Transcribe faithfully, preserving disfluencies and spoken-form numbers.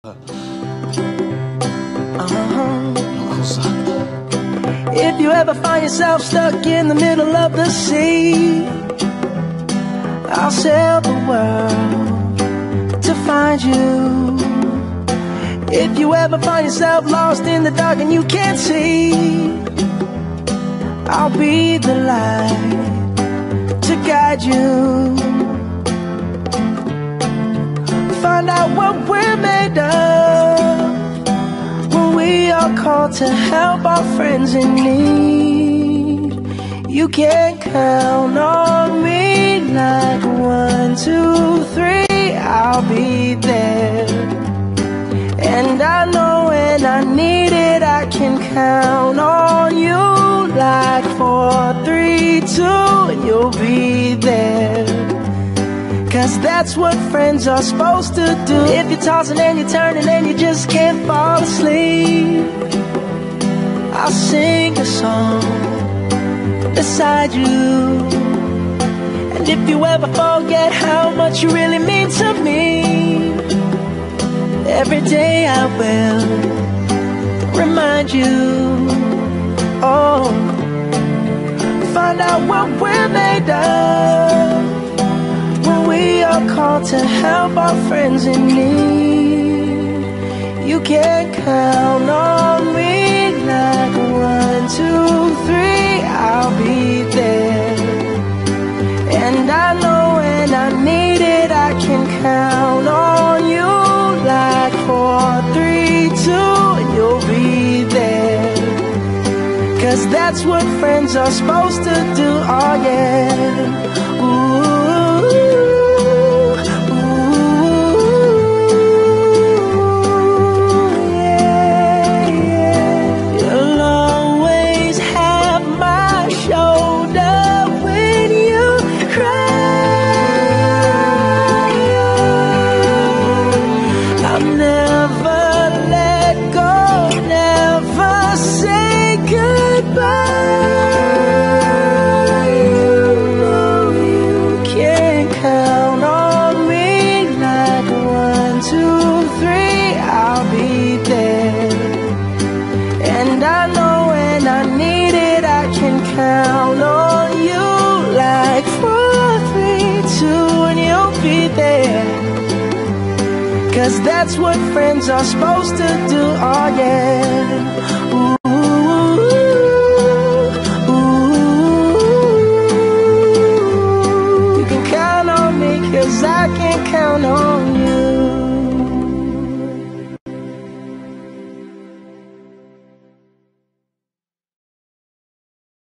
If you ever find yourself stuck in the middle of the sea, I'll sail the world to find you. If you ever find yourself lost in the dark and you can't see, I'll be the light to guide you. Find out what we're made of when we are called to help our friends in need. You can count on me like one, two, three, I'll be there. And I know when I need it, I can count on you like four, three, two, and you'll be there. Cause that's what friends are supposed to do. If you're tossing and you're turning and you just can't fall asleep, I'll sing a song beside you. And if you ever forget how much you really mean to me, every day I will remind you. Oh, find out what we're made of when we are called to help our friends in need. You can count on me like one, two, three, I'll be there. And I know when I need it, I can count on you like four, three, two, and you'll be there. Cause that's what friends are supposed to do, oh yeah. Ooh. Count on you like four, three, two, and you'll be there. Cause that's what friends are supposed to do, oh yeah. Ooh.